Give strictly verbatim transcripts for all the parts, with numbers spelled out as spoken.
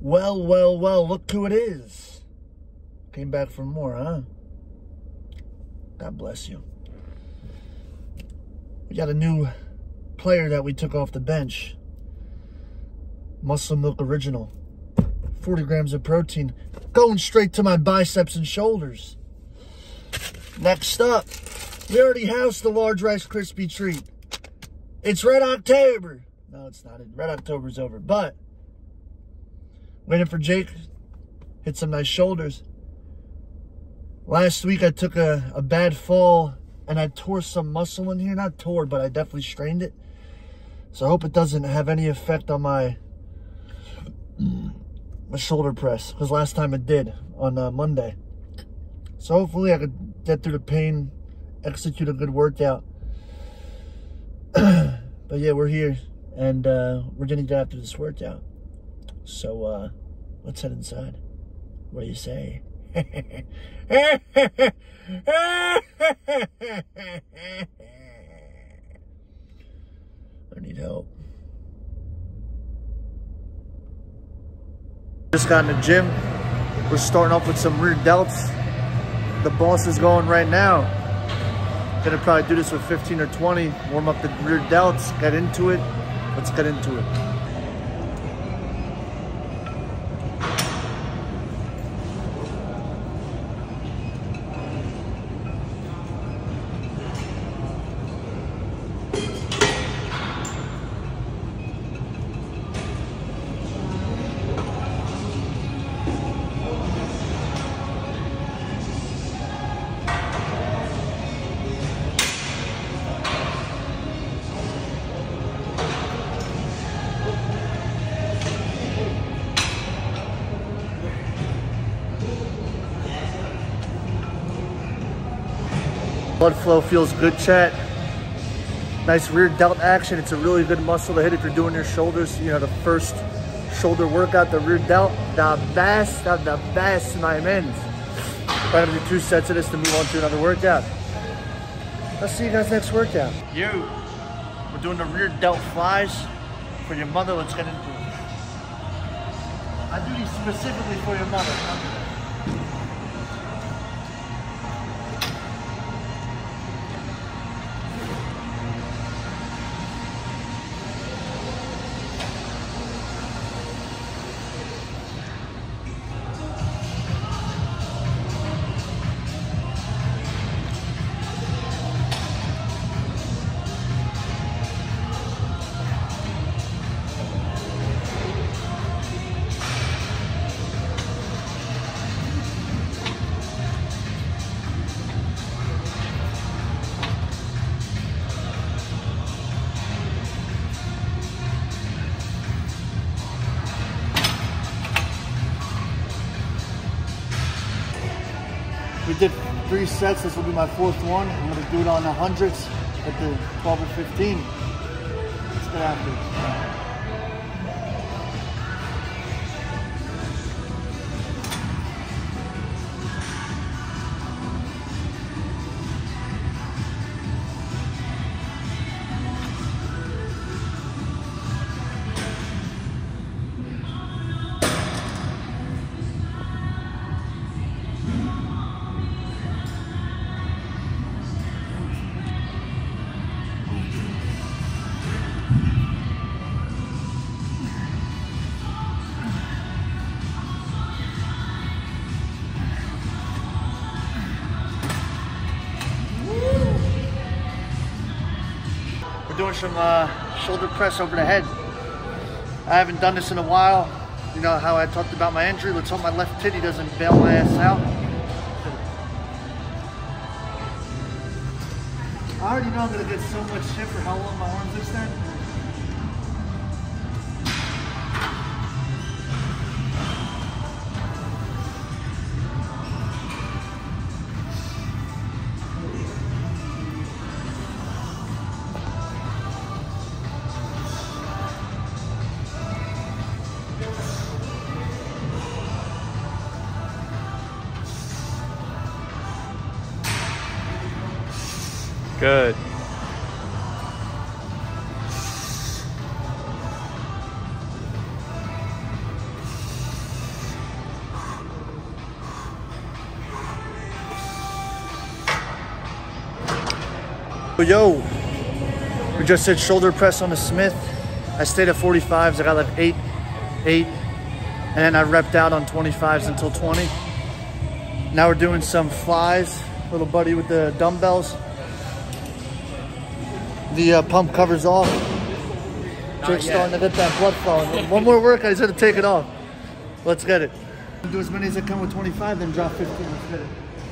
Well, well, well, look who it is. Came back for more, huh? God bless you. We got a new player that we took off the bench. Muscle Milk Original. forty grams of protein. Going straight to my biceps and shoulders. Next up, we already housed the large Rice Krispie treat. It's Red October. No, it's not. Red October's over, but waiting for Jake. Hit some nice shoulders. Last week I took a, a bad fall and I tore some muscle in here. Not tore, but I definitely strained it. So I hope it doesn't have any effect on my, my shoulder press. Because last time it did on uh, Monday. So hopefully I could get through the pain, execute a good workout. But yeah, we're here. And uh, we're going to get after this workout. So uh, let's head inside. What do you say? I need help. Just got in the gym. We're starting off with some rear delts. The boss is going right now. Gonna probably do this with fifteen or twenty. Warm up the rear delts, get into it. Let's get into it. Blood flow feels good, chat. Nice rear delt action. It's a really good muscle to hit if you're doing your shoulders. You know, the first shoulder workout, the rear delt, the best of the best, my men. We're gonna do two sets of this to move on to another workout. I'll see you guys next workout. You, we're doing the rear delt flies for your mother. Let's get into it. I do these specifically for your mother. We did three sets. This will be my fourth one. I'm going to do it on the hundreds at the twelve or fifteen. Let's get after it. Doing some uh, shoulder press over the head. I haven't done this in a while. You know how I talked about my injury? Let's hope my left titty doesn't bail my ass out. I already know I'm gonna get so much shit for how long my arms extend. Good. Yo, we just did shoulder press on the Smith. I stayed at forty-fives. I got like eight, eight, and then I repped out on twenty-fives until twenty. Now we're doing some flies. Little buddy with the dumbbells. The uh, pump covers off. Jake's starting to get that blood flowing. One more workout, he's gonna take it off. Let's get it. Do as many as I can with twenty-five, then drop fifteen. Let's get it.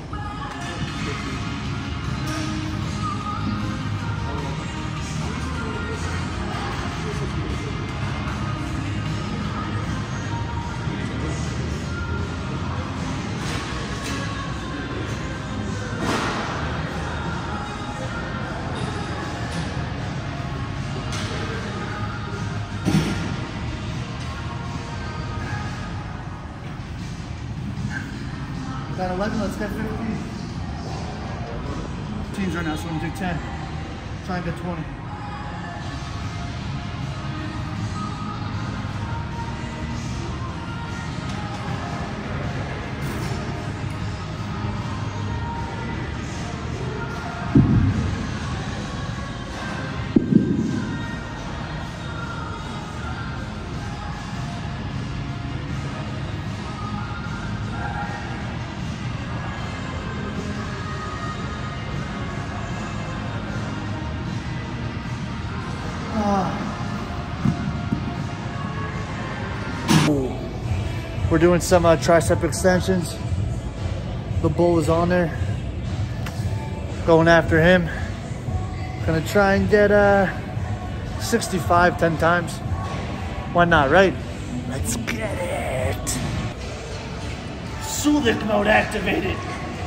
Got eleven, let's get fifteen. fifteen's right now, so I'm gonna do ten. Try and get twenty. We're doing some uh, tricep extensions. The bull is on there. Going after him. Gonna try and get uh, sixty-five ten times. Why not, right? Let's get it. Sulik mode activated.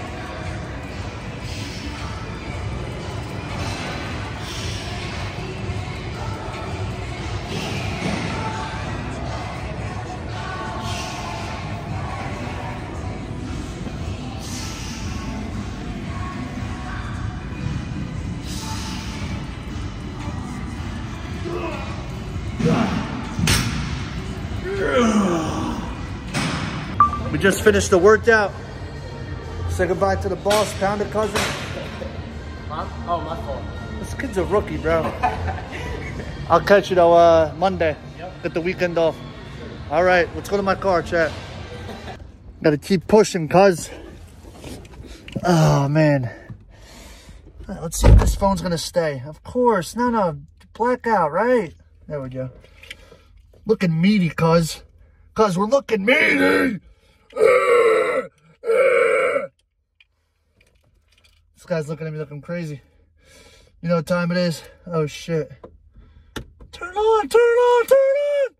We just finished the workout. Say goodbye to the boss, Pounder cousin. Mom? Oh, my fault. This kid's a rookie, bro. I'll catch you though uh, Monday. Yep. Get the weekend off. All right, let's go to my car, chat. Gotta keep pushing, cuz. Oh, man. All right, let's see if this phone's gonna stay. Of course. No, no. Blackout, right? There we go. Looking meaty, cuz. Cuz we're looking meaty. This guy's looking at me looking crazy. You know what time it is? Oh, shit. Turn on, turn on, turn on.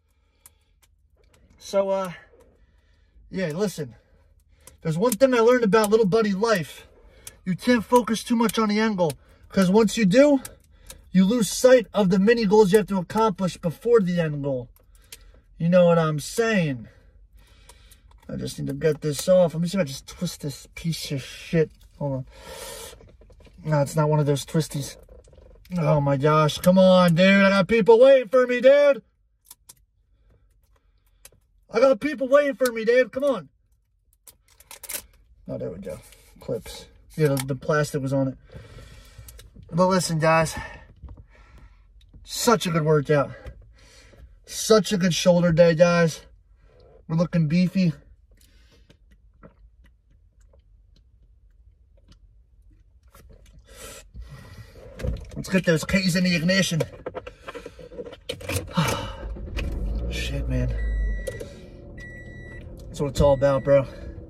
So, uh, yeah, listen. There's one thing I learned about little buddy life. You can't focus too much on the end goal. Because once you do, you lose sight of the mini goals you have to accomplish before the end goal. You know what I'm saying? I just need to get this off. Let me see if I just twist this piece of shit. Hold on. No, it's not one of those twisties. Oh my gosh. Come on, dude. I got people waiting for me, dude. I got people waiting for me, dude. Come on. Oh, there we go. Clips. Yeah, the, the plastic was on it. But listen, guys. Such a good workout. Such a good shoulder day, guys. We're looking beefy. Let's get those keys in the ignition. Shit, man. That's what it's all about, bro.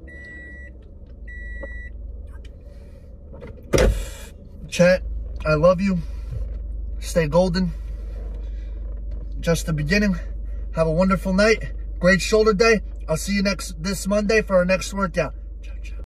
Chat, I love you. Stay golden. Just the beginning. Have a wonderful night. Great shoulder day. I'll see you next this Monday for our next workout.